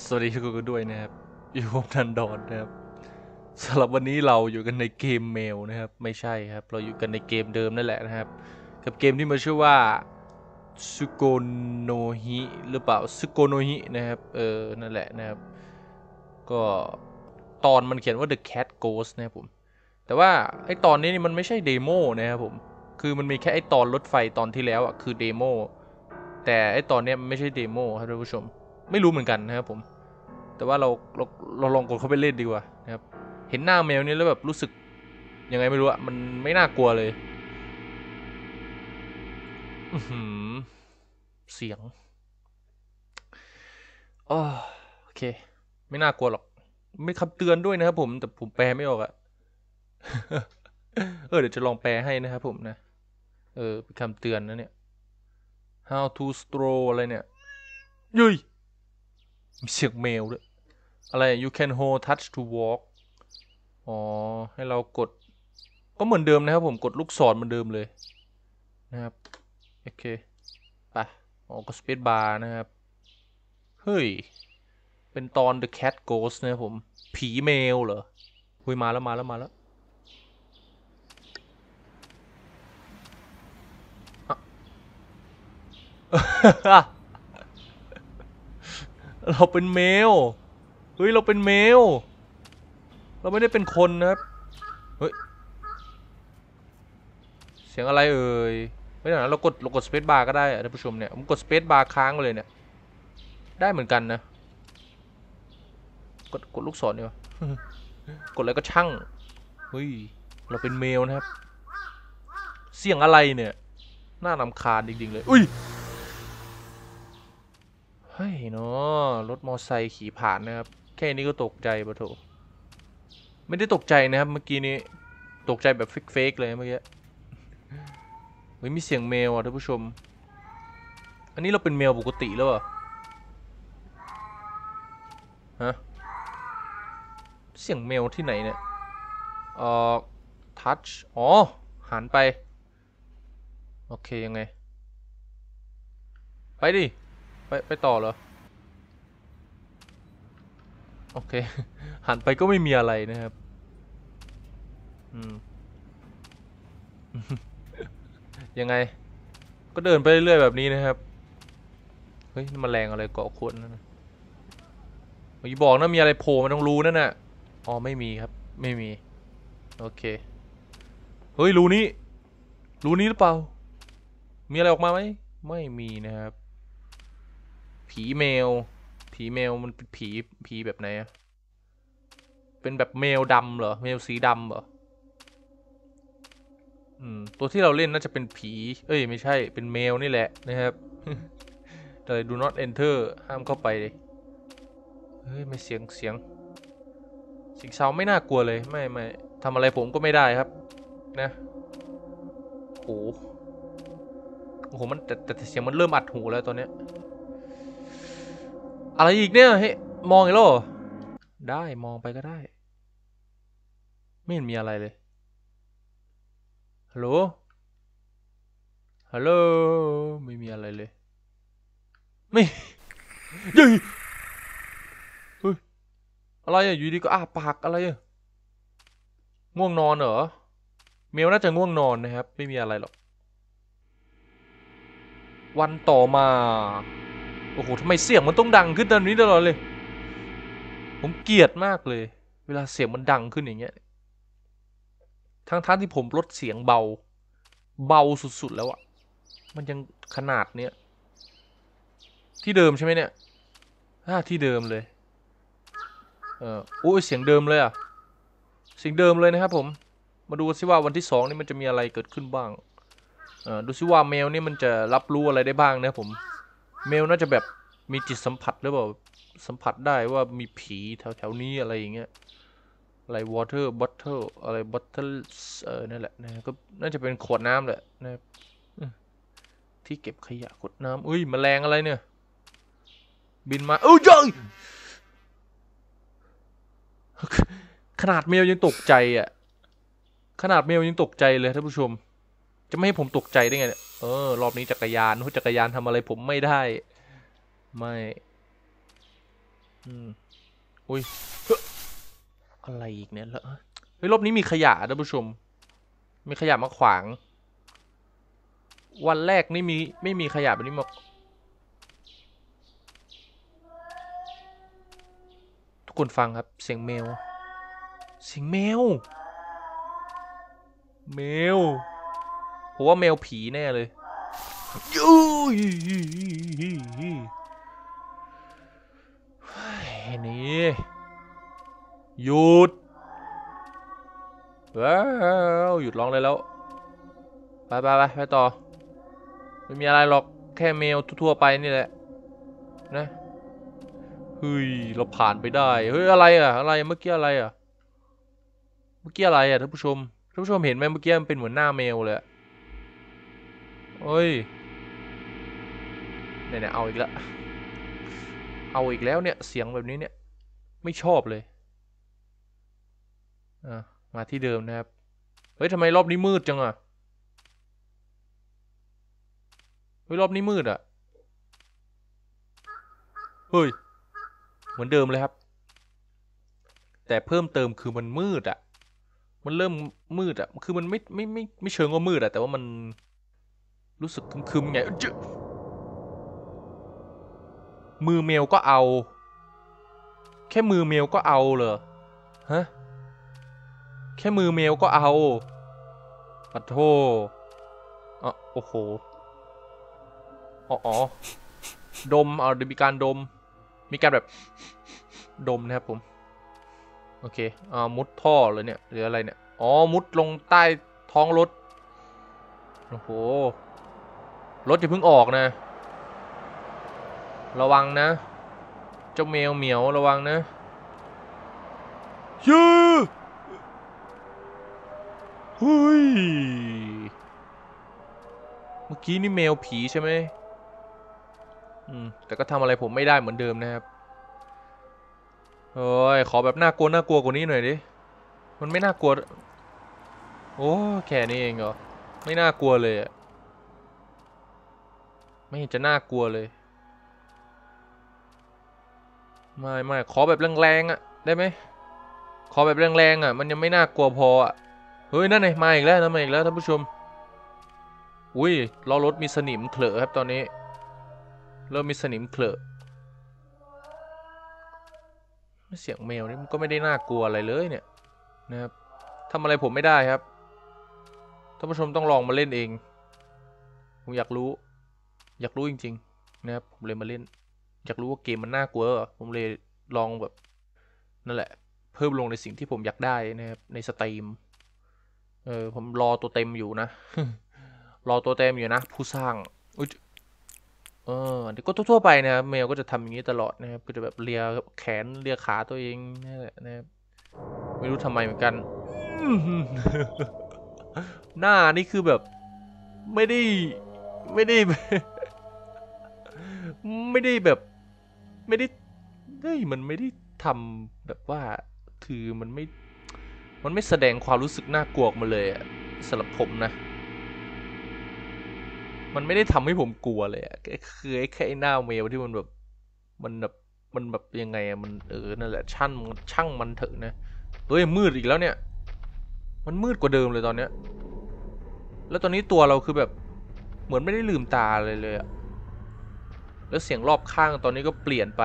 สวัสดีทุกคนด้วยนะครับอยู่ผมนันดอนนะครับสำหรับวันนี้เราอยู่กันในเกมเมลนะครับไม่ใช่ครับเราอยู่กันในเกมเดิมนั่นแหละนะครับกับเกมที่มันชื่อว่าซุโกโนฮิหรือเปล่าซุโกโนฮินะครับนั่นแหละนะครับก็ตอนมันเขียนว่า The Cat Ghost นะครับผมแต่ว่าไอตอนนี้นี่มันไม่ใช่เดโมนะครับผมคือมันมีแค่ไอตอนรถไฟตอนที่แล้วอ่ะคือเดโมแต่ไอตอนนี้มันไม่ใช่เดโมครับท่านผู้ชมไม่รู้เหมือนกันนะครับผมแต่ว่าเราลองกดเข้าไปเล่นดีกว่านะครับเห็นหน้าแมวนี้แล้วแบบรู้สึกยังไงไม่รู้อะมันไม่น่ากลัวเลยเสียงโอเคไม่น่ากลัวหรอกไม่คำเตือนด้วยนะครับผมแต่ผมแปลไม่ออกอะเดี๋ยวจะลองแปลให้นะครับผมนะเป็นคำเตือนนะเนี่ย how to stroll อะไรเนี่ยยุยมีเสียงแมวด้วยอะไร you can hold touch to walk อ๋อให้เรากดก็เหมือนเดิมนะครับผมกดลูกศรเหมือนเดิมเลยนะครับโอเคไปก็สเปซบาร์นะครับเฮ้ยเป็นตอน The Cat Ghost นะครับผมผีแมวเหรอหุยมาแล้วเราเป็นแมวเฮ้ยเราเป็นแมวเราไม่ได้เป็นคนนะครับเฮ้ยเสียงอะไรเอ่ยไม่ได้นะเรากดสเปซบาร์ก็ได้อะท่านผู้ชมเนี่ยผมกดสเปซบาร์ค้างไปเลยเนี่ยได้เหมือนกันนะกดลูกศรเนี่ย กดอะไรก็ช่างเฮ้ยเราเป็นเมลนะครับเสียงอะไรเนี่ยน่ารำคาญจริงๆเลยอุ้ยเฮ้ยเนาะรถมอไซค์ขี่ผ่านนะครับแค่นี้ก็ตกใจปะโถไม่ได้ตกใจนะครับเมื่อกี้นี้ตกใจแบบเฟกเลยเมื่อกี้เฮ้ยมีเสียงเมลอ่ะท่านผู้ชมอันนี้เราเป็นเมลปกติแล้วเหรอฮะเสียงเมลที่ไหนเนี่ยเอ่อทัชอ๋อหันไปโอเคยังไงไปดิไปต่อเหรอโอเคหันไปก็ไม่มีอะไรนะครับอืมยังไงก็เดินไปเรื่อยๆแบบนี้นะครับเฮ้ยนี่มันแรงอะไรเกาะขวดนั่นนะอย่าบอกนะมีอะไรโผล่มาตรงรูนั่นน่ะอ๋อไม่มีครับไม่มีโอเคเฮ้ยรูนี้หรือเปล่ามีอะไรออกมาไหมไม่มีนะครับผีเมลผีเมลมันเป็นผีแบบไหนอะเป็นแบบเมลดำเหรอเมลสีดำเหรอตัวที่เราเล่นน่าจะเป็นผีเอ้ยไม่ใช่เป็นเมลนี่แหละนะครับแต่ do not enter ห้ามเข้าไปเลยเฮ้ยไม่เสียงเซาไม่น่ากลัวเลยไม่ทำอะไรผมก็ไม่ได้ครับนะโอ้โหมันแต่เสียงมันเริ่มอัดหูแล้วตอนเนี้ยอะไรอีกเนี่ยเฮ้ยมองอีกแล้วได้มองไปก็ได้ไม่เห็นมีอะไรเลยฮัลโหลฮัลโหลไม่มีอะไรเลยไม่ยัยเฮ้ยอะไรอะอยู่ดีก็อ้าปากอะไรอะง่วงนอนเหรอเมลน่าจะง่วงนอนนะครับไม่มีอะไรหรอกวันต่อมาโอ้โหทำไมเสียงมันต้องดังขึ้นตอนนี้ตลอดเลยผมเกลียดมากเลยเวลาเสียงมันดังขึ้นอย่างเงี้ยทั้งที่ผมลดเสียงเบาสุดๆแล้วอะมันยังขนาดเนี้ยที่เดิมใช่ไหมเนี่ยที่เดิมเลยโอ้ยเสียงเดิมเลยอะเสียงเดิมเลยนะครับผมมาดูซิว่าวันที่2นี่มันจะมีอะไรเกิดขึ้นบ้างดูซิว่าแมวนี่มันจะรับรู้อะไรได้บ้างนะผมแมวน่าจะแบบมีจิตสัมผัสหรือเปล่าสัมผัสได้ว่ามีผีแถวนี้อะไรอย่างเงี้ยอะไร water bottle อะไร bottle นั่นแหละนะก็น่าจะเป็นขวดน้ำแหละนะครับที่เก็บขยะขวดน้ำอุ้ยแมลงอะไรเนี่ยบินมาจ้ยขนาดแมวยังตกใจอ่ะขนาดแมวยังตกใจเลยท่านผู้ชมจะไม่ให้ผมตกใจได้ไงเนี่ยรอบนี้จักรยานทำอะไรผมไม่ได้ไม่อุ้ยอะไรอีกเนี่ยเฮ้ยรอบนี้มีขยะท่านผู้ชมมีขยะมาขวางวันแรกนี่ไม่มีขยะแบบนี้มาทุกคนฟังครับเสียงแมวแมวผมว่าแมวผีแน่เลยยูนี่หยุดว้าวหยุดร้องเลยแล้วไปต่อไม่มีอะไรหรอกแค่แมวทั่วไปนี่แหละนะเฮ้ยเราผ่านไปได้เฮ้ยอะไรเมื่อกี้อะไรท่านผู้ชมเห็นไหมเมื่อกี้มันเป็นเหมือนหน้าแมวเลยเฮ้ยเนี่ยเอาอีกแล้วเนี่ยเสียงแบบนี้เนี่ยไม่ชอบเลยมาที่เดิมนะครับเฮ้ยทำไมรอบนี้มืดจังเฮ้ยรอบนี้มืดเฮ้ยเหมือนเดิมเลยครับแต่เพิ่มเติมคือมันมืดมันเริ่มมืดคือมันไม่เชิงว่ามืดแต่ว่ามันรู้สึกคึมๆไงมือเมลก็เอาแค่มือเมลก็เอาเหรอฮะแค่มือเมลก็เอาปัดโทโอ้โหอ๋อดมเดี๋ยวมีการดมมีการแบบดมนะครับผมโอเคมุดท่อเลยเนี่ยหรืออะไรเนี่ยอ๋อมุดลงใต้ท้องรถโอ้โหรถอย่าเพิ่งออกนะระวังนะเจ้าแมวเหมียวระวังนะยือเฮ้ยเมื่อกี้นี่แมวผีใช่ไหมแต่ก็ทำอะไรผมไม่ได้เหมือนเดิมนะครับเฮ้ยขอแบบน่ากลัวกว่านี้หน่อยดิมันไม่น่ากลัวโอ้แค่นี้เองเหรอไม่น่ากลัวเลยไม่เห็นจะน่ากลัวเลยไม่ขอแบบแรงๆได้ไหมขอแบบแรงๆมันยังไม่น่ากลัวพอเฮ้ยนั่นไงมาอีกแล้วท่านผู้ชมอุ้ยล้อรถมีสนิมเขลอะครับตอนนี้เริ่มมีสนิมเขลอะเสียงแมวนี่มันก็ไม่ได้น่ากลัวอะไรเลยเนี่ยนะครับทำอะไรผมไม่ได้ครับท่านผู้ชมต้องลองมาเล่นเองผมอยากรู้จริงๆนะครับผมเลยมาเล่นอยากรู้ว่าเกมมันน่ากลัวผมเลยลองแบบนั่นแหละเพิ่มลงในสิ่งที่ผมอยากได้นะครับในสตรีมผมรอตัวเต็มอยู่นะรอตัวเต็มอยู่นะผู้สร้างอุ๊ยเดี๋ยวก็ทั่วไปนะครับแมวก็จะทำอย่างนี้ตลอดนะครับก็จะแบบเลียแขนเลียขาตัวเองนี่แหละนะครับไม่รู้ทำไมเหมือนกันหน้านี่คือแบบไม่ได้ไม่ได้ไม่ได้แบบไม่ได้เฮ้ยมันไม่ได้ทำแบบว่าคือมันไม่แสดงความรู้สึกน่ากลัวออกมาเลยสำหรับผมนะมันไม่ได้ทำให้ผมกลัวเลยคือแค่หน้าเมลที่มันแบบมันแบบมันแบบยังไงมันนั่นแหละช่างมันเถอะนะเฮ้ยมืดอีกแล้วเนี่ยมันมืดกว่าเดิมเลยตอนเนี้ยแล้วตอนนี้ตัวเราคือแบบเหมือนไม่ได้ลืมตาเลยแล้วเสียงรอบข้างตอนนี้ก็เปลี่ยนไป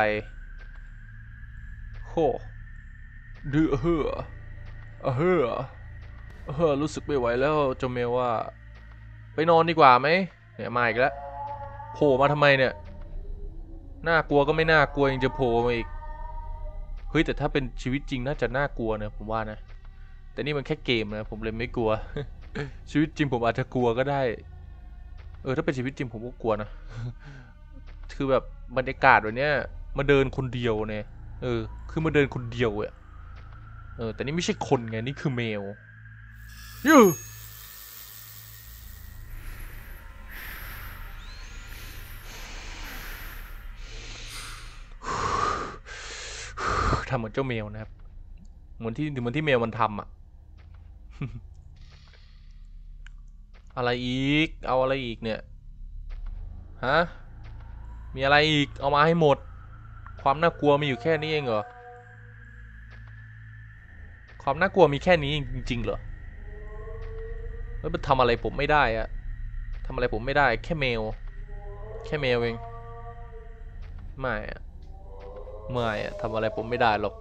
โหเดือเฮ้อเฮ้อรู้สึกไม่ไหวแล้วเจ้าเมลว่าไปนอนดีกว่าไหมเนี่ยมาอีกแล้วโผล่มาทำไมเนี่ยน่ากลัวก็ไม่น่ากลัวยังจะโผล่มาอีกเฮ้ยแต่ถ้าเป็นชีวิตจริงน่าจะน่ากลัวนะผมว่านะแต่นี่มันแค่เกมนะผมเลยไม่กลัวชีวิตจริงผมอาจจะกลัวก็ได้ถ้าเป็นชีวิตจริงผมก็กลัวนะคือแบบบรรยากาศแบบเนี้ยมาเดินคนเดียวเนี่ยคือมาเดินคนเดียวแต่นี่ไม่ใช่คนไงนี่คือแมวยูทำเหมือนเจ้าแมวนะครับเหมือนที่แมวมันทำอะไรอีกเอาอะไรอีกเนี่ยฮะมีอะไรอีกเอามาให้หมดความน่ากลัวมีอยู่แค่นี้เองเหรอความน่ากลัวมีแค่นี้จริงๆเหรอแล้วมันทำอะไรผมไม่ได้อะทำอะไรผมไม่ได้แค่เมลเองไม่อะไม่อะทำอะไรผมไม่ได้หรอก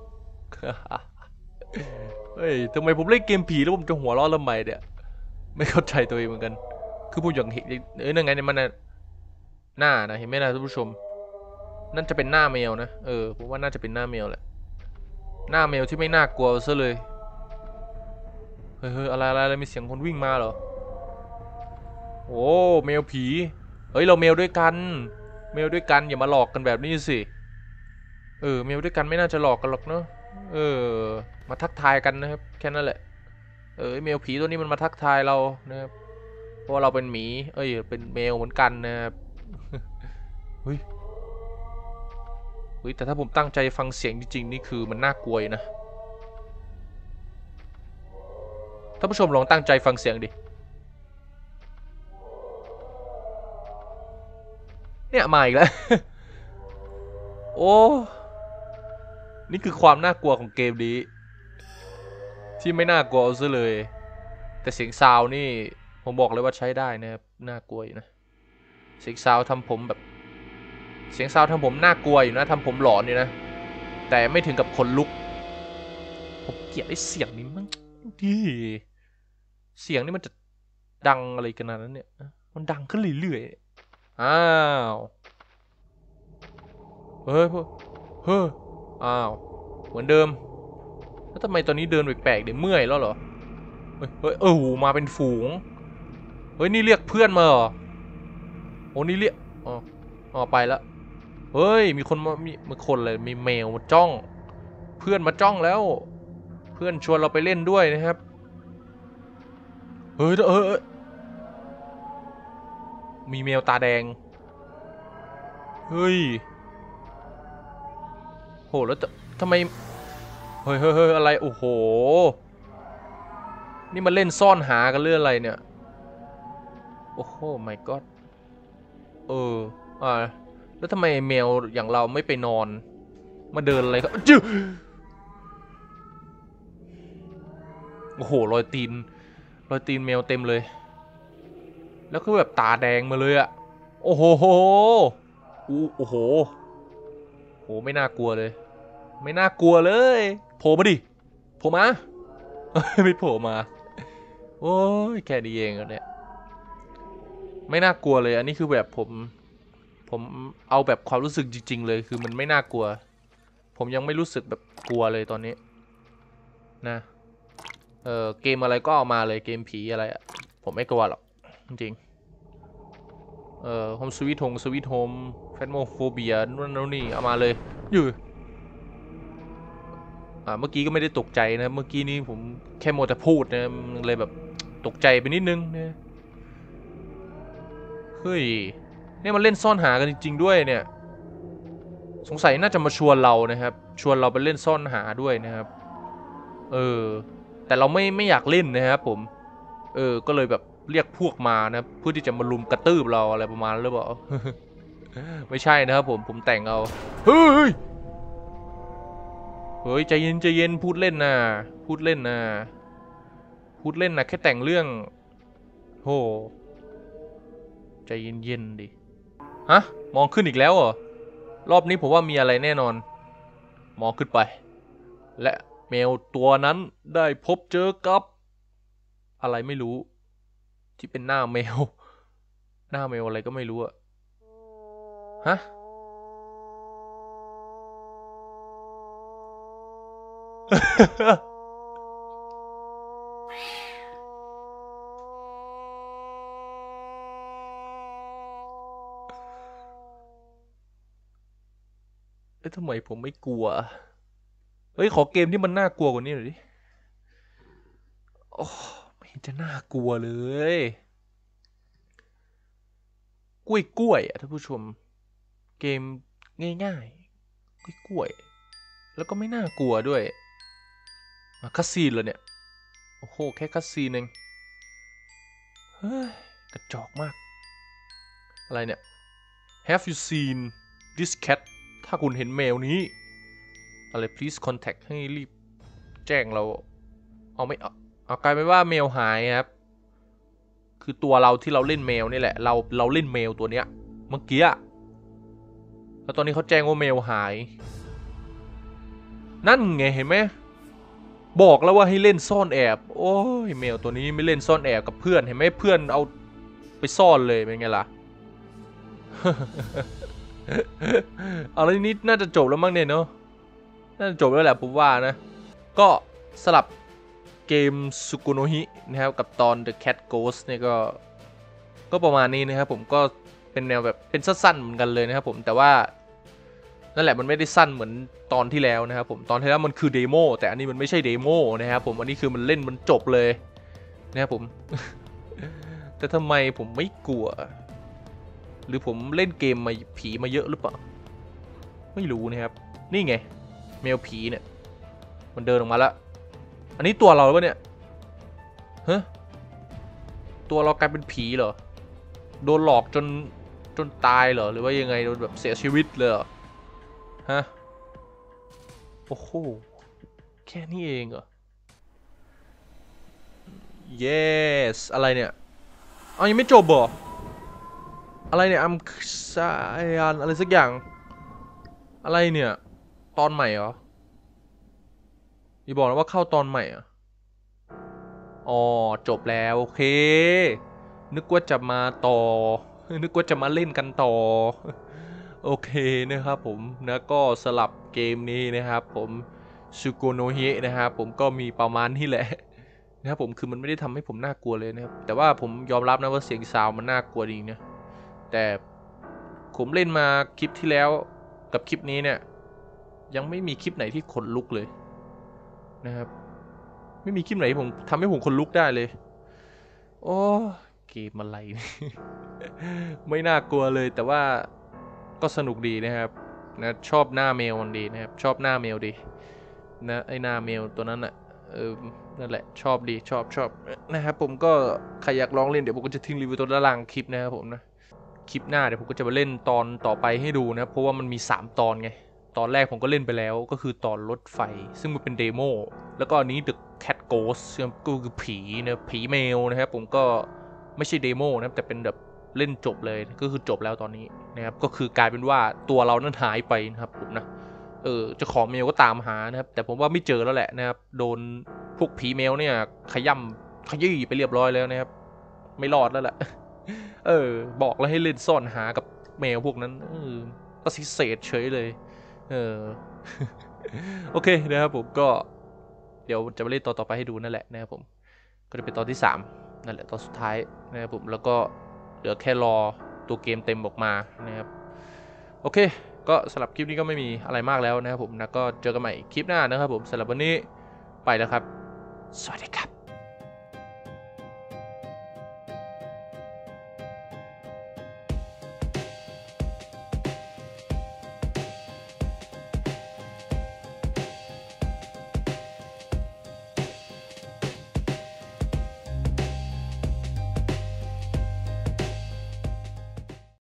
เฮ้ยทำไมผมเล่นเกมผีแล้วผมจะหัวเราะทำไมเนี่ยไม่เข้าใจตัวเองเหมือนกันคือผมอย่างเห็นนั่นไงเนี่ยมันหน้านะเห็นไหมนะท่านผู้ชมนั่นจะเป็นหน้าแมวนะผมว่าน่าจะเป็นหน้าแมวแหละหน้าแมวที่ไม่น่ากลัวซะเลยเฮ้ยอะไรมีเสียงคนวิ่งมาเหรอโอ้แมวผีเฮ้ยเราแมวด้วยกันอย่ามาหลอกกันแบบนี้สิแมวด้วยกันไม่น่าจะหลอกกันหรอกเนอะเออมาทักทายกันนะครับแค่นั้นแหละแมวผีตัวนี้มันมาทักทายเรานะครับเพราะว่าเราเป็นหมีเป็นแมวเหมือนกันนะครับเฮ้ยแต่ถ้าผมตั้งใจฟังเสียงจริงๆนี่คือมันน่ากลัวนะท่านผู้ชมลองตั้งใจฟังเสียงดิเนี่ยมาอีกแล้ว โอ้นี่คือความน่ากลัวของเกมนี้ที่ไม่น่ากลัวเอาซะเลยแต่เสียงซาวนี่ผมบอกเลยว่าใช้ได้นะครับน่ากลัวอยู่นะเสียงซาวทำผมแบบเสียงซาวทำผมน่ากลัวอยู่นะทำผมหลอนอยู่นะแต่ไม่ถึงกับขนลุกผมเกลียดไอ้เสียงนี้มันดีเสียงนี่มันจะดังอะไรกันนั้นเนี่ยมันดังขึ้นเรื่อยๆอ้าวเฮ้ยเฮ้ยอ้าวเหมือนเดิมแล้วทำไมตอนนี้เดินแปลกๆเดี๋ยวเมื่อยแล้วเหรอมาเป็นฝูงเฮ้ยนี่เรียกเพื่อนมาเหรอโอ้นี่เรียกไปแล้วเฮ้ยมีคนมีคนเลยมีแมวมาจ้องเพื่อนมาจ้องแล้วเพื่อนชวนเราไปเล่นด้วยนะครับเฮ้ยมีแมวตาแดงเฮ้ยโหแล้วทำไมเฮ้ยอะไรโอ้โหนี่มันเล่นซ่อนหากันเรื่องอะไรเนี่ยโอ้โห my god เออแล้วทำไมแมวอย่างเราไม่ไปนอนมาเดินอะไรครับจื้อโอ้โหรอยตีนแมวเต็มเลยแล้วคือแบบตาแดงมาเลยอะโอ้โหโอ้โหไม่น่ากลัวเลยไม่น่ากลัวเลยโผล่มาดิโผล่มาไม่โผล่มาโอ้ยแค่นี้เองเนี่ยไม่น่ากลัวเลยอันนี้คือแบบผมเอาแบบความรู้สึกจริงๆเลยคือมันไม่น่ากลัวผมยังไม่รู้สึกแบบกลัวเลยตอนนี้นะเกมอะไรก็เอามาเลยเกมผีอะไรอะผมไม่กลัวหรอกจริงโฮมสวีทโฮมแฟนโมโฟเบียนู่นนี่เอามาเลยยือเมื่อกี้ก็ไม่ได้ตกใจนะเมื่อกี้นี้ผมแค่โมแต่พูดนะเลยแบบตกใจไปนิดนึงนะเฮ้ยเนี่ยมันเล่นซ่อนหากันจริงๆด้วยเนี่ยสงสัยน่าจะมาชวนเรานะครับชวนเราไปเล่นซ่อนหาด้วยนะครับแต่เราไม่อยากเล่นนะครับผมก็เลยแบบเรียกพวกมานะเพื่อที่จะมาลุมกระตืบเราอะไรประมาณนั้นหรือเปล่า ไม่ใช่นะครับผมแต่งเอาเฮ้ยใจเย็นพูดเล่นนะพูดเล่นนะแค่แต่งเรื่องโหใจเย็นดิฮะมองขึ้นอีกแล้วเหรอรอบนี้ผมว่ามีอะไรแน่นอนมองขึ้นไปและแมวตัวนั้นได้พบเจอกับอะไรไม่รู้ที่เป็นหน้าแมวอะไรก็ไม่รู้อะฮะทำไมผมไม่กลัวเฮ้ยขอเกมที่มันน่ากลัวกว่านี้หน่อยดิโอ้ไม่เห็นจะน่ากลัวเลยกล้วยอะท่านผู้ชมเกมง่ายๆกล้วยแล้วก็ไม่น่ากลัวด้วยคัสซีนเลยเนี่ยโอ้โหแค่คัสซีนเองเฮ้ยกระจอกมากอะไรเนี่ย Have you seen this cat ถ้าคุณเห็นเมลนี้อะไร please contact ให้รีบแจ้งเราเอาไม่เอากลายเป็นว่าเมลหายครับคือตัวเราที่เราเล่นเมลนี่แหละเราเล่นเมลตัวเนี้ยเมื่อกี้แล้วตอนนี้เขาแจ้งว่าเมลหายนั่นไงเห็นไหมบอกแล้วว่าให้เล่นซ่อนแอบโอ้ยเมลตัวนี้ไม่เล่นซ่อนแอบกับเพื่อนเห็นไหมเพื่อนเอาไปซ่อนเลยเป็นไงล่ะ เอาแล้วนี้น่าจะจบแล้วมั้งเนี่ยเนาะน่าจะจบแล้วแหละผมว่านะก็สลับเกมสุกุโนฮินะครับกับตอน The Cat Ghost เนี่ยก็ประมาณนี้นะครับผมก็เป็นแนวแบบเป็นสั้นๆเหมือนกันเลยนะครับผมแต่ว่านั่นแหละมันไม่ได้สั้นเหมือนตอนที่แล้วนะครับผมตอนที่แล้วมันคือเดโมแต่อันนี้มันไม่ใช่เดโมนะครับผมอันนี้คือมันเล่นมันจบเลยนะครับผม แต่ทำไมผมไม่กลัวหรือผมเล่นเกมมาผีมาเยอะหรือเปล่าไม่รู้นะครับนี่ไงแมวผีเนี่ยมันเดินออกมาแล้วอันนี้ตัวเราหรือเปล่าเนี่ยฮะตัวเรากลายเป็นผีเหรอโดนหลอกจนตายเหรอหรือว่ายังไงโดนแบบเสียชีวิตเลยเหรอฮะโอ้โหแค่นี้เองเหรอ yes อะไรเนี่ยเอายังไม่จบเหรออะไรเนี่ยอัมซายานอะไรสักอย่างอะไรเนี่ยตอนใหม่เหรออย่าบอกนะว่าเข้าตอนใหม่อ่ะอ๋อจบแล้วโอเคนึกว่าจะมาต่อนึกว่าจะมาเล่นกันต่อโอเคนะครับผมนะก็สลับเกมนี้นะครับผมชูโกโนฮินะครับผมก็มีประมาณนี้แหละนะครับผมคือมันไม่ได้ทำให้ผมน่ากลัวเลยนะครับแต่ว่าผมยอมรับนะว่าเสียงซาวมันน่ากลัวจริงนะแต่ผมเล่นมาคลิปที่แล้วกับคลิปนี้เนี่ยยังไม่มีคลิปไหนที่ขนลุกเลยนะครับไม่มีคลิปไหนผมทำให้ผมขนลุกได้เลยโอ้เกมอะไร ไม่น่ากลัวเลยแต่ว่าก็สนุกดีนะครับนะชอบหน้าเมลมันดีนะครับชอบหน้าเมลดีนะไอหน้าเมลตัวนั้นอ่ะนั่นแหละชอบดีชอบนะครับผมก็ใครอยากลองเล่นเดี๋ยวผมก็จะทิ้งรีวิวตัวด้านล่างคลิปนะครับผมนะคลิปหน้าเดี๋ยวผมก็จะมาเล่นตอนต่อไปให้ดูนะเพราะว่ามันมี3ตอนไงตอนแรกผมก็เล่นไปแล้วก็คือตอนรถไฟซึ่งมันเป็นเดโมแล้วก็อันนี้ The Cat Ghost ก็คือผีนะผีเมลนะครับผมก็ไม่ใช่เดโมนะครับแต่เป็นแบบเล่นจบเลยก็คือจบแล้วตอนนี้นะครับก็คือกลายเป็นว่าตัวเรานั้นหายไปนะครับผมนะเจ้าของเมลก็ตามหานะครับแต่ผมว่าไม่เจอแล้วแหละนะครับโดนพวกผีเมลเนี่ยขย่ำขยี้ไปเรียบร้อยแล้วนะครับไม่รอดแล้วแหละ บอกแล้วให้เล่นซ่อนหากับแมวพวกนั้นปฏิเสธเฉยเลยเออ โอเคนะครับผมก็เดี๋ยวจะมาเล่นตอนต่อไปให้ดูนั่นแหละนะครับผมก็จะเป็นตอนที่3นั่นแหละตอนสุดท้ายนะครับผมแล้วก็เหลือแค่รอตัวเกมเต็มออกมานะครับโอเคก็สำหรับคลิปนี้ก็ไม่มีอะไรมากแล้วนะครับผมนะก็เจอกันใหม่คลิปหน้านะครับผมสำหรับวันนี้ไปแล้วครับสวัสดีครับ